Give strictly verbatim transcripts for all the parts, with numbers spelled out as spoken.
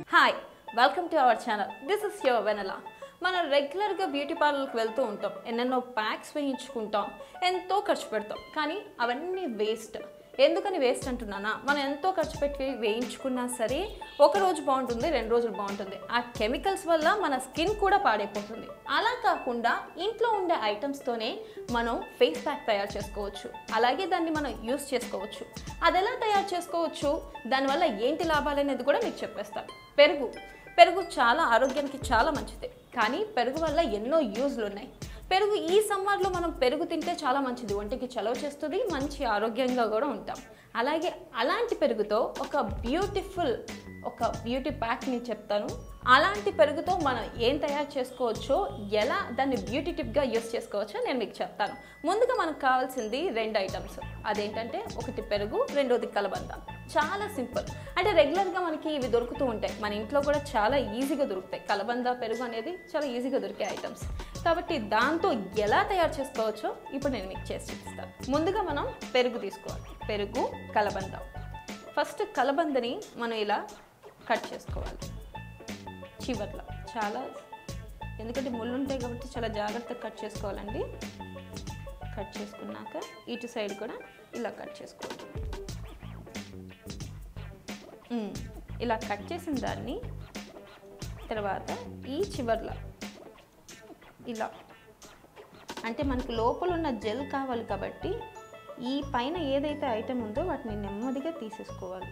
Hi, welcome to our channel. This is your Vanilla. మనం రెగ్యులర్గా beauty పార్లర్కి వెళ్తూ ఉంటాం, ఎన్నెన్నో ప్యాక్స్ వేయించుకుంటాం, ఎంతో ఖర్చు పెడతాం, కానీ అవన్నీ వేస్ట్. ఎందుకని వేస్ట్ అంటున్నానా, మనం ఎంతో ఖర్చు పెట్టి వేయించుకున్నా సరే ఒక రోజు బాగుంటుంది, రెండు రోజులు బాగుంటుంది. ఆ కెమికల్స్ వల్ల మన స్కిన్ కూడా పాడైపోతుంది. అలా కాకుండా ఇంట్లో ఉండే ఐటమ్స్తోనే మనం ఫేస్ ప్యాక్ తయారు చేసుకోవచ్చు, అలాగే దాన్ని మనం యూస్ చేసుకోవచ్చు. అది ఎలా తయారు చేసుకోవచ్చు, దానివల్ల ఏంటి లాభాలు అనేది కూడా మీకు చెప్పేస్తాను. పెరుగు పెరుగు చాలా ఆరోగ్యానికి చాలా మంచిది, కానీ పెరుగు వల్ల ఎన్నో యూజ్లు ఉన్నాయి. పెరుగు ఈ సమ్మర్లో మనం పెరుగు తింటే చాలా మంచిది, ఒంటికి చలవ చేస్తుంది, మంచి ఆరోగ్యంగా కూడా ఉంటాం. అలాగే అలాంటి పెరుగుతో ఒక బ్యూటిఫుల్ ఒక బ్యూటీ ప్యాక్ని చెప్తాను. అలాంటి పెరుగుతో మనం ఏం తయారు చేసుకోవచ్చో, ఎలా దాన్ని బ్యూటీ టిప్గా యూస్ చేసుకోవచ్చో నేను మీకు చెప్తాను. ముందుగా మనకు కావాల్సింది రెండు ఐటమ్స్. అదేంటంటే ఒకటి పెరుగు, రెండోది కలబంద. చాలా సింపుల్, అంటే రెగ్యులర్గా మనకి ఇవి దొరుకుతూ ఉంటాయి, మన ఇంట్లో కూడా చాలా ఈజీగా దొరుకుతాయి. కలబంద, పెరుగు అనేది చాలా ఈజీగా దొరికే ఐటమ్స్ కాబట్టి దాంతో ఎలా తయారు చేసుకోవచ్చో ఇప్పుడు నేను మీకు చేసి చూపిస్తాను. ముందుగా మనం పెరుగు తీసుకోవాలి, పెరుగు, కలబంద. ఫస్ట్ కలబందని మనం ఇలా కట్ చేసుకోవాలి చివర్లో, చాలా ఎందుకంటే ముళ్ళు ఉంటాయి కాబట్టి చాలా జాగ్రత్తగా కట్ చేసుకోవాలండి. కట్ చేసుకున్నాక ఇటు సైడ్ కూడా ఇలా కట్ చేసుకోవాలి. ఇలా కట్ చేసిన దాన్ని తర్వాత ఈ చివర్లో ఇలా, అంటే మనకి లోపల ఉన్న జెల్ కావాలి కాబట్టి ఈ పైన ఏదైతే ఐటమ్ ఉందో వాటిని నెమ్మదిగా తీసేసుకోవాలి.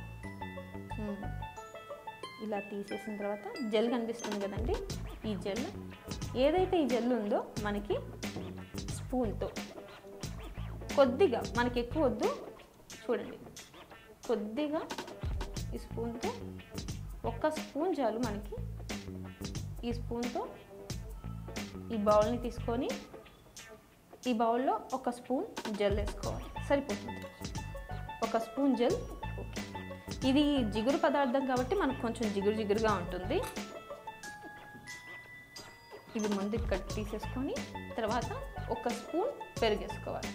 ఇలా తీసేసిన తర్వాత జెల్ కనిపిస్తుంది కదండి, ఈ జెల్ ఏదైతే ఈ జెల్ ఉందో మనకి స్పూన్తో కొద్దిగా, మనకి ఎక్కువ వద్దు, చూడండి కొద్దిగా ఈ స్పూన్తో, ఒక్క స్పూన్ చాలు మనకి. ఈ స్పూన్తో ఈ బౌల్ని తీసుకొని ఈ బౌల్లో ఒక స్పూన్ జెల్ వేసుకోవాలి, సరిపోతుంది. ఒక స్పూన్ జెల్. ఇది జిగురు పదార్థం కాబట్టి మనకు కొంచెం జిగురు జిగురుగా ఉంటుంది. ఇది ముందు ఇక్కడ తీసేసుకొని తర్వాత ఒక స్పూన్ పెరుగేసుకోవాలి.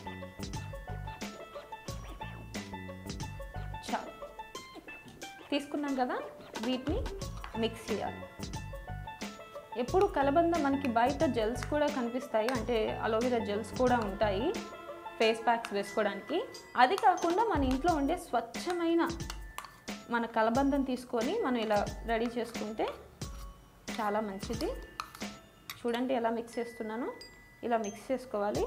చాలు, తీసుకున్నాం కదా, వీటిని మిక్స్ చేయాలి. ఎప్పుడు కలబంద మనకి బయట జెల్స్ కూడా కనిపిస్తాయి, అంటే అలోవెరా జెల్స్ కూడా ఉంటాయి ఫేస్ ప్యాక్స్ వేసుకోవడానికి. అది కాకుండా మన ఇంట్లో ఉండే స్వచ్ఛమైన మన కలబందం తీసుకొని మనం ఇలా రెడీ చేసుకుంటే చాలా మంచిది. చూడండి ఎలా మిక్స్ చేస్తున్నానో, ఇలా మిక్స్ చేసుకోవాలి.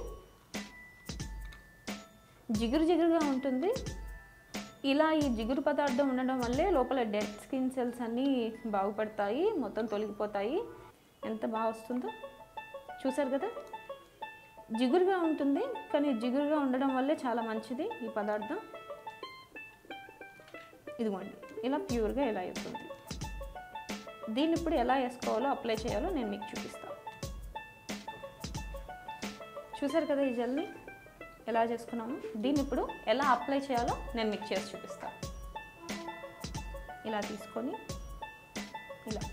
జిగురు జిగురుగా ఉంటుంది. ఇలా ఈ జిగురు పదార్థం ఉండడం వల్లే లోపల డెడ్ స్కిన్ సెల్స్ అన్నీ బాగుపడతాయి, మొత్తం తొలగిపోతాయి. ఎంత బాగా వస్తుందో చూసారు కదా, జిగురుగా ఉంటుంది, కానీ జిగురుగా ఉండడం వల్లే చాలా మంచిది ఈ పదార్థం. ఇదిగోండి ఇలా ప్యూర్గా ఎలా అవుతుంది. దీన్ని ఇప్పుడు ఎలా వేసుకోవాలో, అప్లై చేయాలో నేను మీకు చూపిస్తాను. చూసారు కదా ఈ జెల్ని ఎలా చేసుకున్నాము. దీన్ని ఇప్పుడు ఎలా అప్లై చేయాలో నేను మీకు చేసి చూపిస్తాను. ఇలా తీసుకొని ఇలా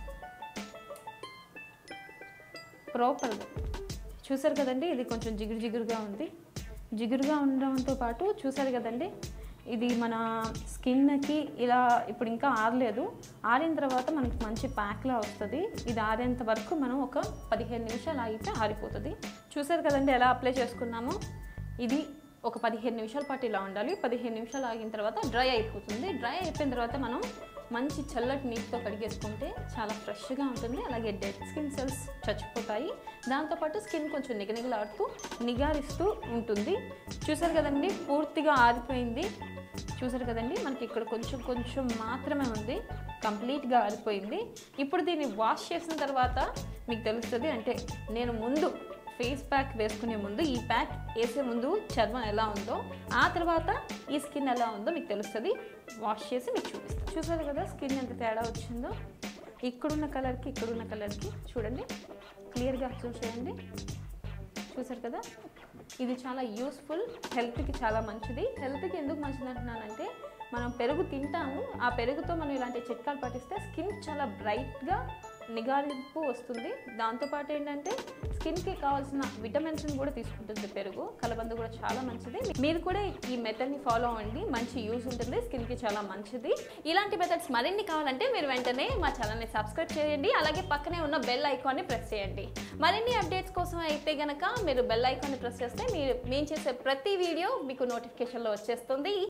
ప్రాపర్గా, చూసారు కదండి, ఇది కొంచెం జిగురు జిగురుగా ఉంది. జిగురుగా ఉండడంతో పాటు చూసారు కదండి, ఇది మన స్కిన్కి ఇలా ఇప్పుడు ఇంకా ఆరలేదు, ఆరిన తర్వాత మనకి మంచి ప్యాక్లా వస్తుంది. ఇది ఆరేంత వరకు మనం ఒక పదిహేను నిమిషాలు ఆగితే ఆరిపోతుంది. చూసారు కదండి ఎలా అప్లై చేసుకున్నామో. ఇది ఒక పదిహేను నిమిషాల పాటు ఇలా ఉండాలి. పదిహేను నిమిషాలు ఆగిన తర్వాత డ్రై అయిపోతుంది. డ్రై అయిపోయిన తర్వాత మనం మంచి చల్లటి నీటితో కడిగేసుకుంటే చాలా ఫ్రెష్గా ఉంటుంది. అలాగే డెడ్ స్కిన్ సెల్స్ చచ్చిపోతాయి. దాంతోపాటు స్కిన్ కొంచెం నిగనిగలాడుతూ నిగారిస్తూ ఉంటుంది. చూసారు కదండి పూర్తిగా ఆరిపోయింది. చూసారు కదండి మనకి ఇక్కడ కొంచెం కొంచెం మాత్రమే ఉంది, కంప్లీట్గా ఆరిపోయింది. ఇప్పుడు దీన్ని వాష్ చేసిన తర్వాత మీకు తెలుస్తుంది, అంటే నేను ముందు ఫేస్ ప్యాక్ వేసుకునే ముందు, ఈ ప్యాక్ వేసే ముందు చర్మం ఎలా ఉందో, ఆ తర్వాత ఈ స్కిన్ ఎలా ఉందో మీకు తెలుస్తుంది. వాష్ చేసి మీకు చూపిస్తాను. చూసారు కదా స్కిన్ ఎంత తేడా వచ్చిందో, ఇక్కడున్న కలర్కి ఇక్కడున్న కలర్కి చూడండి, క్లియర్గా అబ్జర్వ్ చేయండి. చూసారు కదా, ఇది చాలా యూస్ఫుల్, హెల్త్కి చాలా మంచిది. హెల్త్కి ఎందుకు మంచిది అంటున్నానంటే, మనం పెరుగు తింటాము, ఆ పెరుగుతో మనం ఇలాంటి చిట్కాలు పాటిస్తే స్కిన్ చాలా బ్రైట్గా నిగారింపు వస్తుంది. దాంతోపాటు ఏంటంటే స్కిన్కి కావాల్సిన విటమిన్స్ని కూడా తీసుకుంటుంది పెరుగు. కలబంద కూడా చాలా మంచిది. మీరు కూడా ఈ మెథడ్ని ఫాలో అవ్వండి, మంచి యూజ్ ఉంటుంది, స్కిన్కి చాలా మంచిది. ఇలాంటి మెథడ్స్ మరిన్ని కావాలంటే మీరు వెంటనే మా ఛానల్ని సబ్స్క్రైబ్ చేయండి, అలాగే పక్కనే ఉన్న బెల్ ఐకాన్ని ప్రెస్ చేయండి. మరిన్ని అప్డేట్స్ కోసం అయితే గనక మీరు బెల్ ఐకాన్ని ప్రెస్ చేస్తే మీరు మేము చేసే ప్రతి వీడియో మీకు నోటిఫికేషన్లో వచ్చేస్తుంది.